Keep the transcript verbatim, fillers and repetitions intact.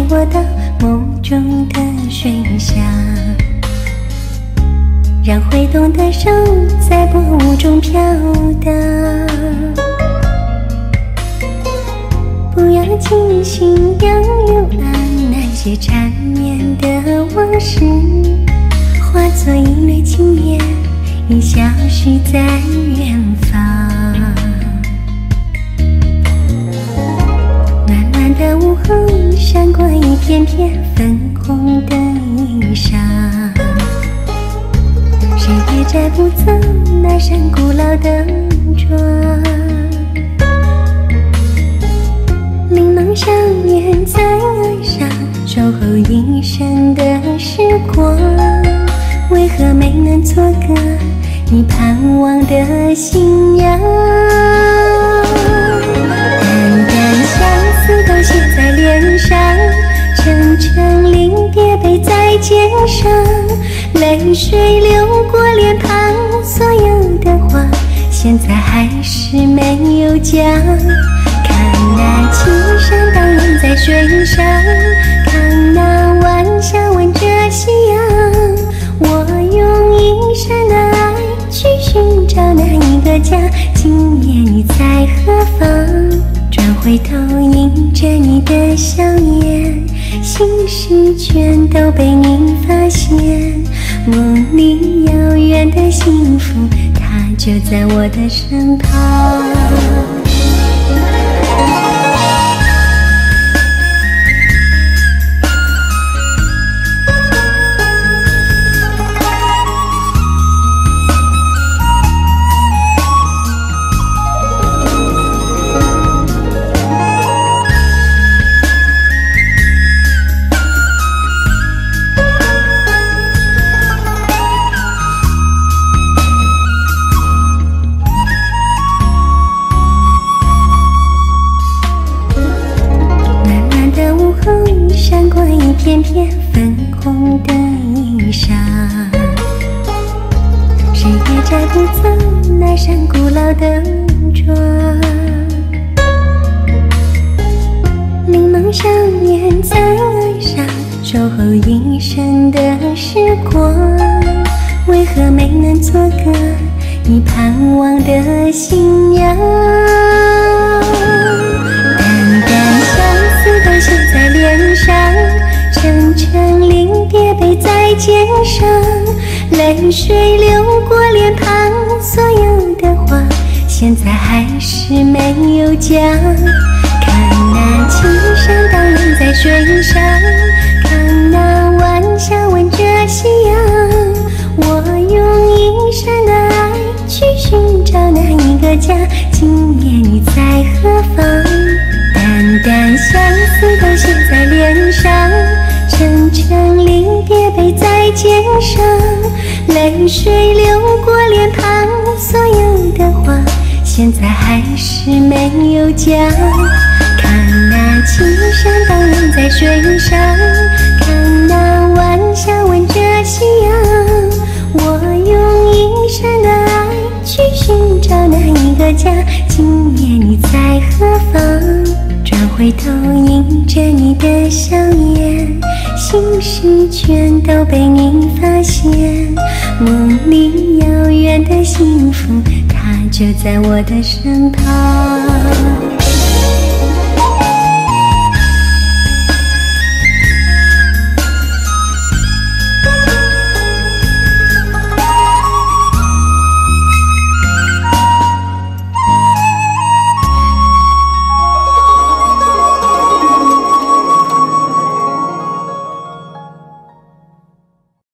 我到梦中的水下，让挥动的手在波舞中飘荡。不要惊醒杨幽暗那些缠绵的往事，化作一缕青烟，已消失在远方。暖暖的午后，闪过一片片粉红的衣裳，谁也摘不走那扇古老的窗。柠檬少年在岸上守候一生的时光，为何没能做个你盼望的信仰？淡淡相思都写在脸上，层层临别背在肩上，泪水流过脸庞，所有的话现在还是没有讲。看那青山荡漾在水上，看那晚霞吻着夕阳，我用一生的爱去寻找那一个家。今夜你在何方？转回头迎着你的笑颜，心事全都被你发现。梦里遥远的幸福，它就在我的身旁。闪过一片片粉红的衣裳，谁也摘不走那扇古老的窗。柠檬少年在岸上守候一生的时光，为何没能做个你盼望的信仰？淡淡相思都写在脸上，层层临别背在肩上，泪水流过脸庞，所有的话现在还是没有讲。看那青山荡漾在水上，看那晚霞吻着夕阳，我用一生的爱去寻找那一个家。今夜你在何方？淡淡相思都写在脸上，层层临别背在肩上，泪水流过脸庞，所有的话现在还是没有讲。看那青山荡漾在水上，看那晚霞吻着夕阳，我用一生的爱去寻找那一个家。今夜你在何方？转回头迎着你的笑颜，心事全都被你发现。梦里遥远的幸福，它就在我的身旁。